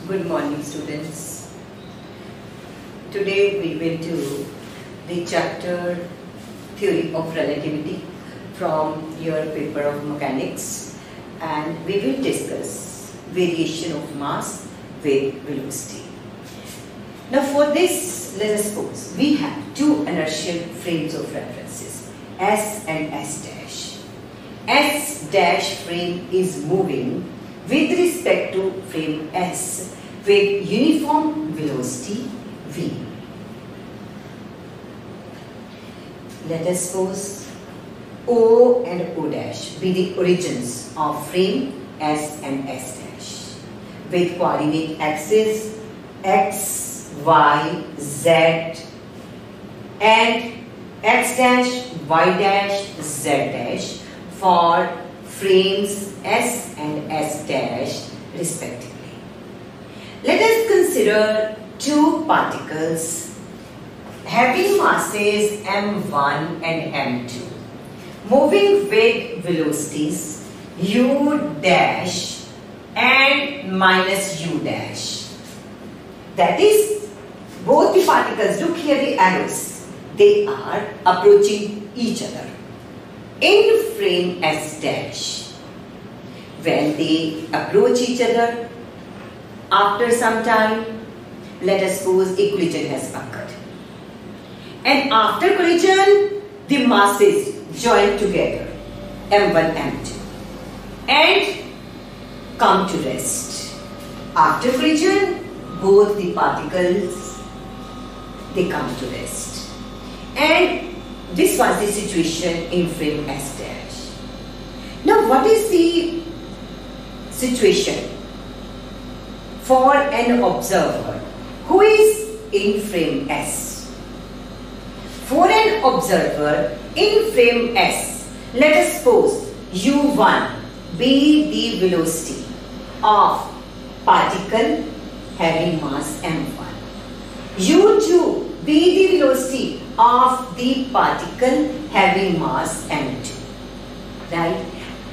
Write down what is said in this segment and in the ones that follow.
Good morning, students. Today we will do the chapter Theory of Relativity from your paper of Mechanics, and we will discuss variation of mass with velocity. Now for this, let us suppose we have two inertial frames of references, S and S dash. S dash frame is moving with respect to frame S with uniform velocity v. Let us suppose O and O dash be the origins of frame S and S dash with coordinate axes x, y, z and x dash, y dash, z dash for frames S and S dash respectively. Let us consider two particles having masses m1 and m2 moving with velocities u dash and minus u dash. That is, both the particles, look here the arrows, they are approaching each other in frame S dash. When they approach each other, after some time, let us suppose a collision has occurred. And after collision, the masses join together, m1, m2, and come to rest. After collision, both the particles, they come to rest. And this was the situation in frame S dash. Now what is the situation for an observer who is in frame S? For an observer in frame S, let us suppose u1 be the velocity of particle having mass m1. u2 be the velocity of the particle having mass m2. Right?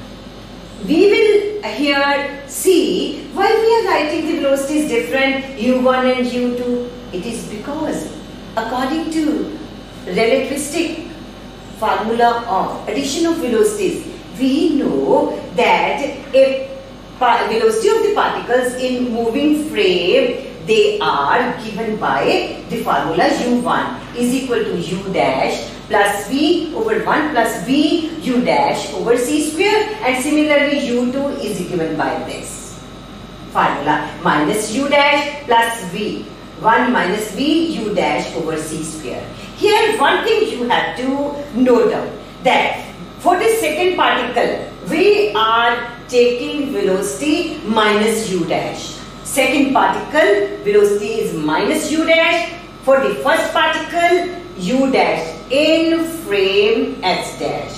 We will here see why we are writing the velocities different, u1 and u2. It is because according to relativistic formula of addition of velocities, we know that if velocity of the particles in moving frame, they are given by the formula u1 is equal to u dash plus v over 1 plus v u dash over c square, and similarly u2 is given by this formula minus u dash plus v 1 minus v u dash over c square. Here one thing you have to note down, that for the second particle we are taking velocity minus u dash. Second particle velocity is minus u dash. For the first particle u dash in frame S dash.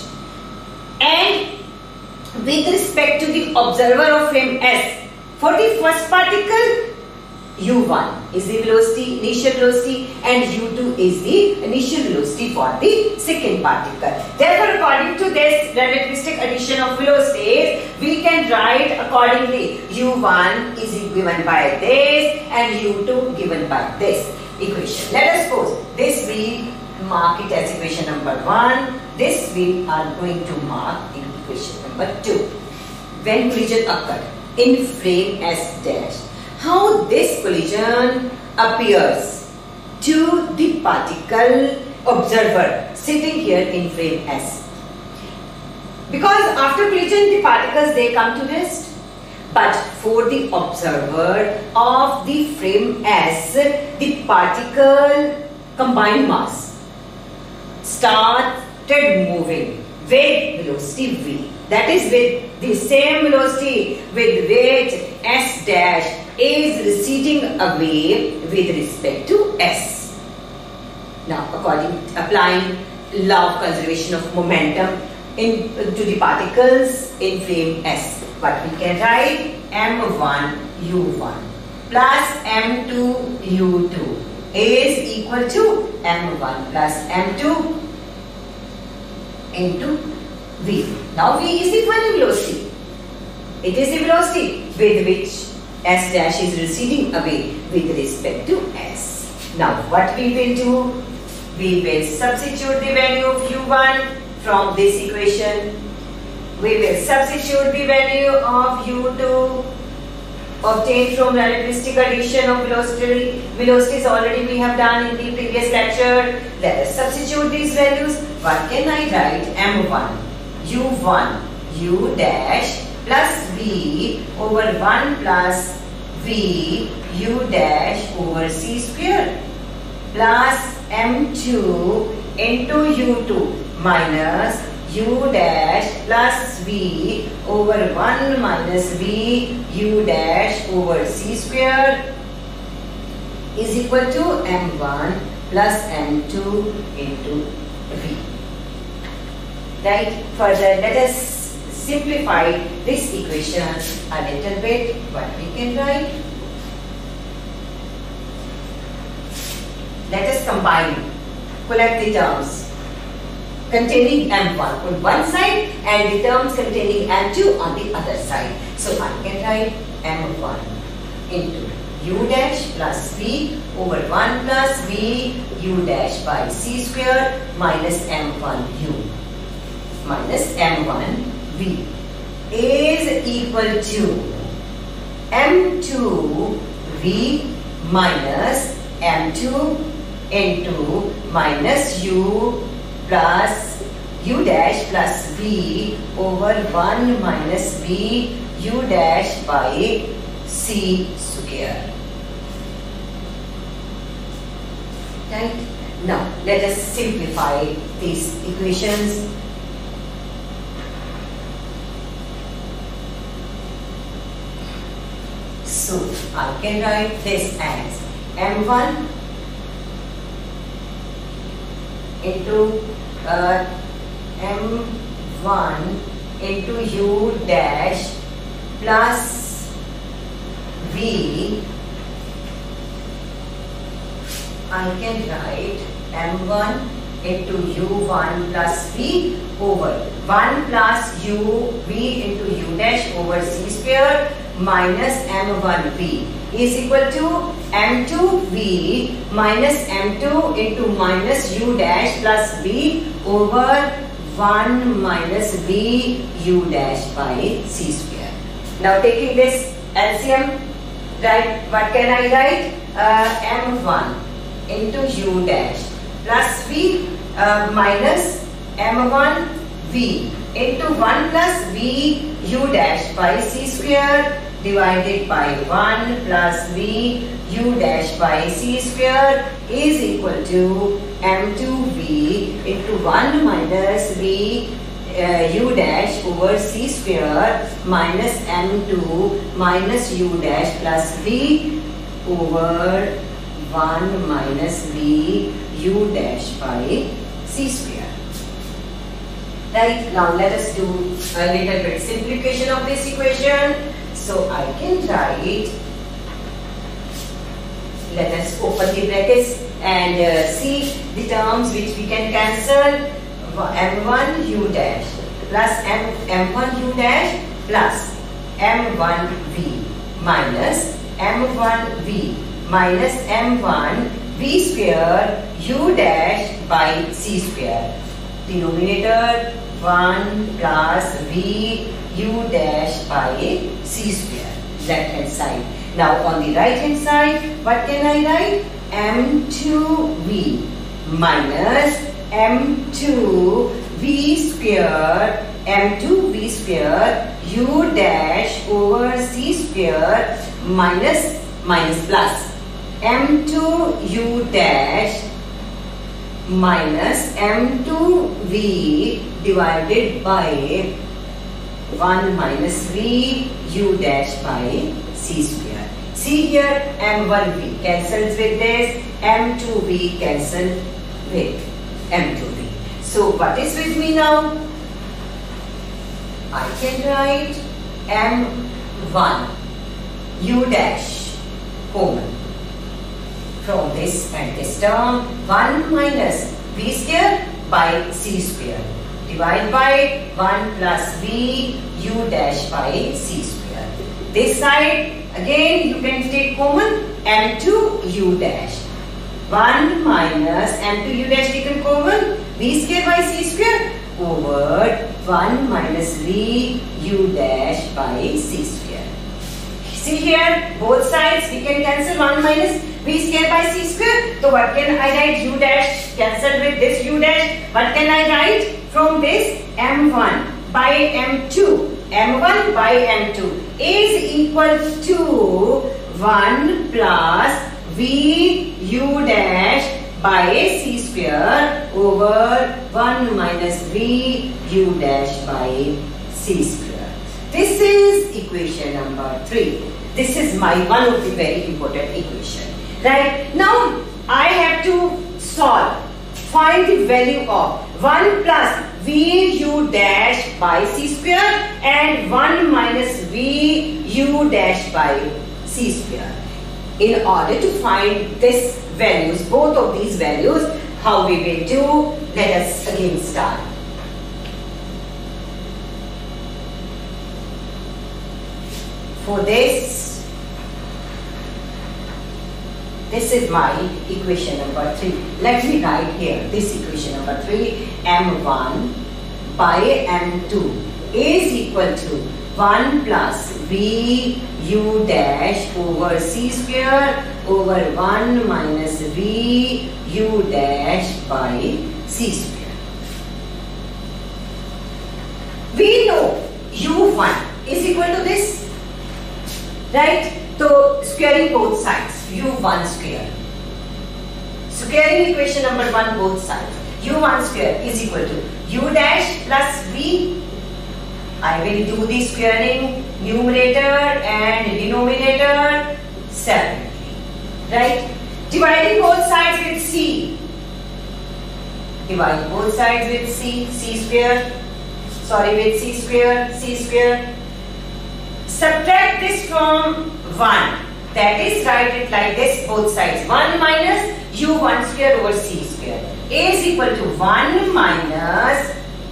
And with respect to the observer of frame S, for the first particle u1 is the velocity, initial velocity, and u2 is the initial velocity for the second particle. Therefore, according to this relativistic addition of velocities, we can write accordingly u1 is given by this and u2 given by this equation. Let us suppose this we mark it as equation number 1, this we are going to mark in equation number 2. When collision occurred in frame S dash, how this collision appears to the particle observer sitting here in frame S. Because after collision the particles they come to rest, but for the observer of the frame S, the particle combined mass started moving with velocity v. That is with the same velocity with which S dash is receding away with respect to S. Now, applying law of conservation of momentum to the particles in frame S, what we can write, m1 u1 plus m2 u2 is equal to m1 plus m2 into v. Now v is the final velocity. It is the velocity with which S dash is receding away with respect to S. Now what we will do? We will substitute the value of U1 from this equation. We will substitute the value of U2 obtained from relativistic addition of velocities already we have done in the previous lecture. Let us substitute these values. What can I write? M1, U1, U dash plus V over 1 plus V U dash over C square plus M2 into U2 minus U dash plus V over 1 minus V U dash over C square is equal to M1 plus M2 into V. Right? Further, let us simplify this equation a little bit. What we can write? Let us combine, collect the terms containing M1 on one side and the terms containing M2 on the other side. So I can write M1 into U dash plus V over 1 plus V U dash by C square minus M1 U minus M1 V is equal to M2 V minus M2 into minus U plus U dash plus V over 1 minus V U dash by C square. Right? Now let us simplify these equations. So I can write this as M1 into M1 into U dash plus V. I can write M1 into U1 plus V over 1 plus U V into U dash over C square minus M1V is equal to M2V minus M2 into minus U dash plus V over 1 minus V U dash by C square. Now taking this LCM, right, what can I write? M1 into U dash plus V minus M1 V into 1 plus V U dash by C square divided by 1 plus V U dash by C square is equal to M2V into 1 minus V U dash over C square minus M2 minus U dash plus V over 1 minus V U dash by C square. Right, now let us do a little bit simplification of this equation. So I can write, let us open the brackets and see the terms which we can cancel. M1 U dash plus M1 U dash plus M1 V minus M1 V minus M1 V square U dash by C square. Denominator 1 plus V U dash by C square, left hand side. Now on the right hand side, what can I write? M2V minus M2V square, M2V square U dash over C square minus plus M2 U dash minus M2V divided by 1 minus V U dash by C square. See here, M1V cancels with this, M2V cancels with M2V. So what is with me now? I can write M1 U dash common from this and this term, 1 minus V square by C square. Divide by 1 plus V U dash by C square. This side Again you can take common m2 u dash. 1 minus m2 u dash taken common, v square by c square over 1 minus v u dash by c square. See here, both sides we can cancel 1 minus v square by c square. So what can I write? U dash cancel with this u dash. What can I write from this? m1 by m2. m1 by m2 is equal to 1 plus v u dash by c square over 1 minus v u dash by c square. This is equation number 3. This is my one of the very important equation. Right? Now I have to solve. Find the value of 1 plus v u dash by c square and 1 minus v u dash by c square. In order to find this values, both of these values, how we will do? Let us again start. For this is my equation number 3. Let me write here this equation number 3. m1 by m2 is equal to 1 plus v u dash over c square over 1 minus v u dash by c square. We know u1 is equal to this, right? So squaring both sides, u1 square. Squaring equation number 1 both sides. u1 square is equal to u dash plus v. I will do the squaring numerator and denominator separately. Right? Dividing both sides with c. Divide both sides with c. C square. Sorry, with c square. C square. Subtract this from 1. That is, write it like this, both sides. 1 minus u1 square over c square is equal to 1 minus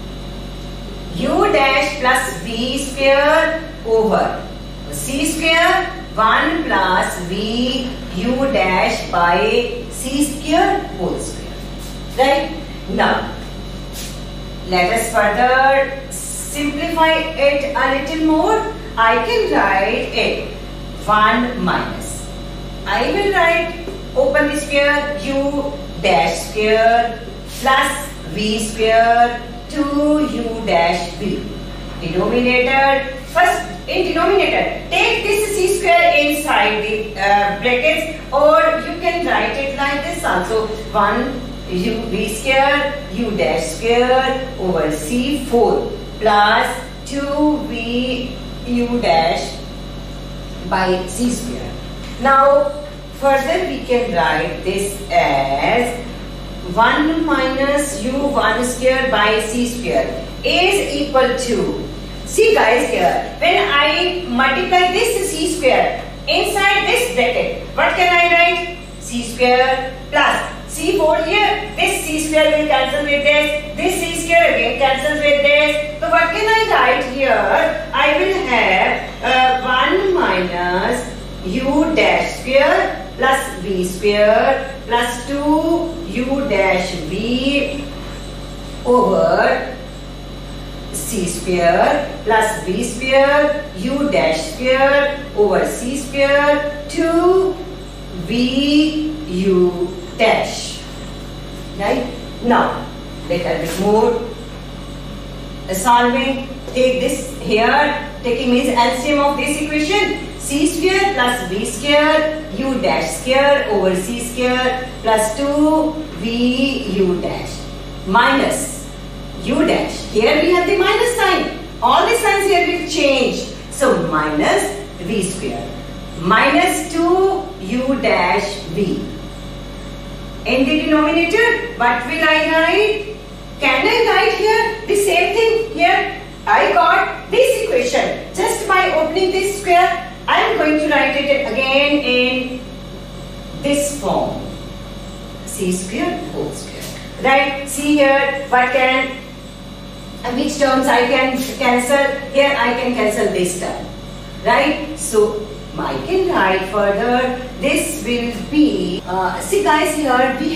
u dash plus v square over c square 1 plus v u dash by c square whole square. Right? Now, let us further simplify it a little more. I can write it 1 minus. I will write, open the square, u dash square plus v square 2u dash v. Denominator, first in denominator, take this c square inside the brackets, or you can write it like this also. 1 u v square u dash square over c4 plus 2v u dash by c square. Now further we can write this as 1 minus u1 square by c square is equal to, see guys here, when I multiply this c square inside this bracket, what can I write? C square plus c4 here, this c square will cancel with this c square again cancels with this. So what can I write here? I will have 1 minus u dash square plus v square plus 2u dash v over c square plus v square u dash square over c square 2v u dash. Right? Now, little bit more solving. Take this here, taking means LCM of this equation. C square plus v square u dash square over c square plus 2v u dash minus u dash. Here we have the minus sign. All the signs here will change. So minus v square minus 2u dash v. In the denominator, what will I write? Can I write here the same thing here? I got this equation. Just by opening this square, I am going to write it again in this form. C square whole square. Right? See here, what can, which terms I can cancel? Here I can cancel this term. Right? So I can write further. This will be, see guys, here we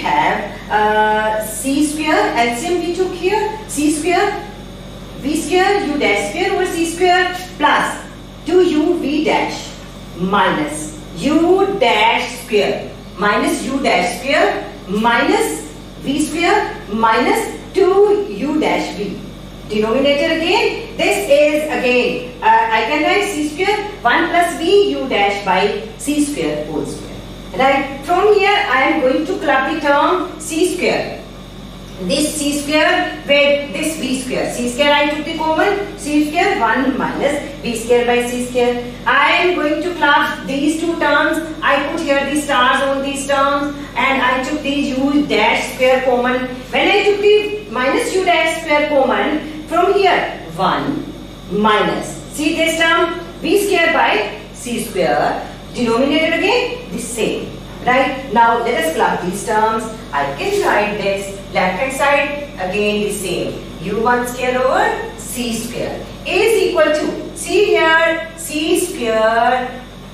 have c square, LCM we took here, c square, v square, u dash square over c square plus 2u v dash minus u dash square minus u dash square minus v square minus 2u dash v. Denominator again, this is again, I can write c square 1 plus v u dash by c square whole square. Right, from here I am going to club the term c square. This c square with this v square. C square I took the common, c square 1 minus v square by c square. I am going to club these two terms. I put here the stars on these terms and I took the u dash square common. When I took the minus u dash square common, from here 1 minus, see this term, v square by c square. Denominator again the same. Right, now let us club these terms. I can write this left hand side again the same, u1 square over c square is equal to, see here, c square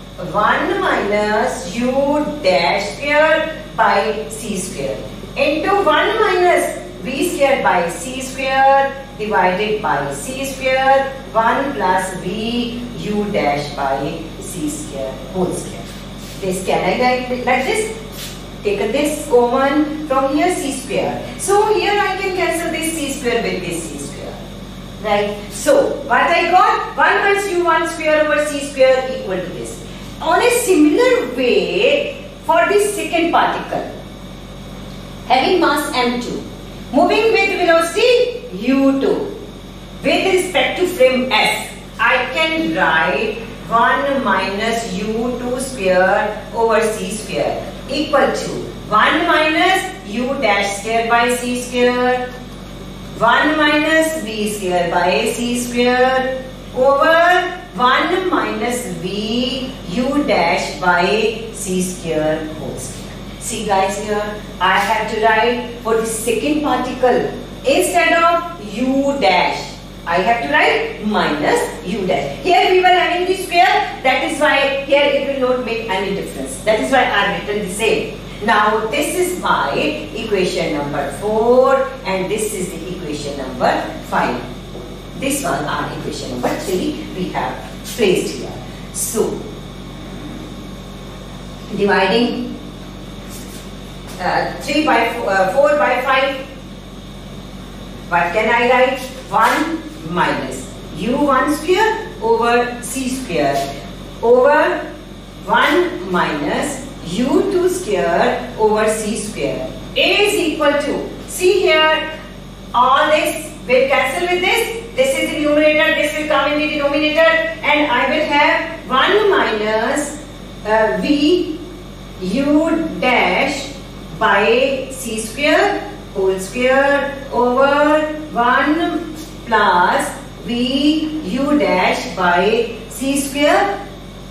1 minus u dash square by c square into 1 minus v square by c square divided by c square 1 plus v u dash by c square whole square. This can I write like this? Take this common from here c square. So here I can cancel this c square with this c square. Right? So what I got? 1 minus u1 square over c square equal to this. On a similar way for the second particle, having mass m2, moving with velocity u2, with respect to frame s, I can write 1 minus u2 square over c square equal to 1 minus u dash square by c square 1 minus v square by c square over 1 minus v u dash by c square whole square. See guys, here I have to write for the second particle, instead of u dash I have to write minus u dash. Here we were having the square, that is why here it will not make any difference. That is why I have written the same. Now this is my equation number 4 and this is the equation number 5. This one our equation number 3 we have placed here. So dividing 4 by 5, what can I write? 1 minus u1 square over c square over 1 minus u2 square over c square is equal to, see here, all this will cancel with this. This is the numerator, this will come in the denominator and I will have 1 minus v u dash by c square whole square over 1 plus v u dash by c square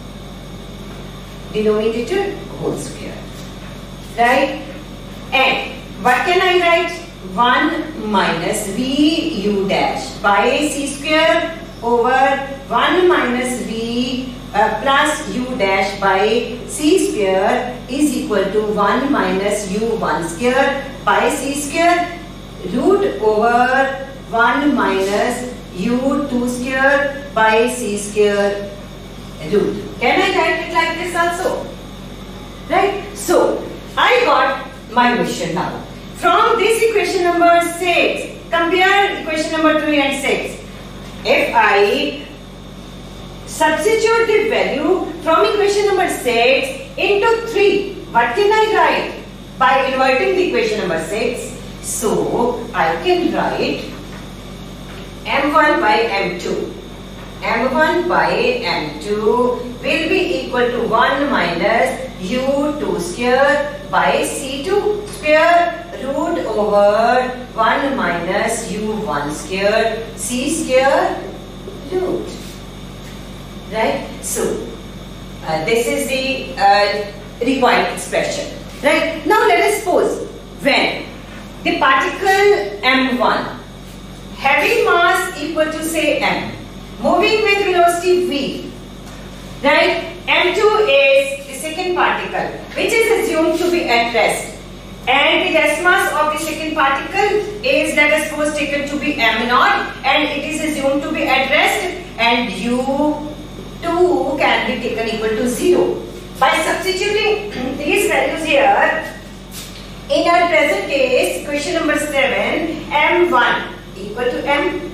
denominator whole square. Right? And what can I write? 1 minus v u dash by c square over 1 minus v plus u dash by c square is equal to 1 minus u1 square by c square root over 1 minus u2 square by c square root. Can I write it like this also? Right? So, I got my question now. From this equation number 6, compare equation number 3 and 6. If I substitute the value from equation number 6 into 3, what can I write? By inverting the equation number 6. So, I can write m1 by m2. m1 by m2 will be equal to 1 minus u2 square by c2 square root over 1 minus u1 square c square root. Right? So, this is the required expression. Right? Now let us suppose when the particle m1 having mass equal to say m, moving with velocity v, right, M2 is the second particle which is assumed to be at rest. And the rest mass of the second particle is, let us suppose, taken to be m0 and it is assumed to be at rest, and u2 can be taken equal to 0. By substituting these values here, in our present case, question number 7, m1 equal to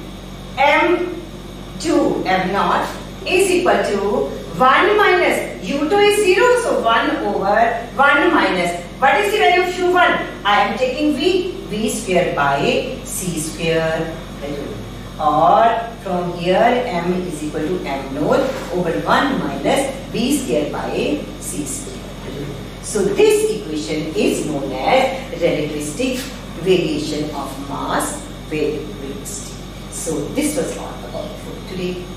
m2 m0 is equal to 1 minus u2 is 0, so 1 over 1 minus, what is the value of u1? I am taking v square by c square, or from here m is equal to m naught over 1 minus v square by c square. So this equation is known as relativistic variation of mass with velocity. So this was all about for today.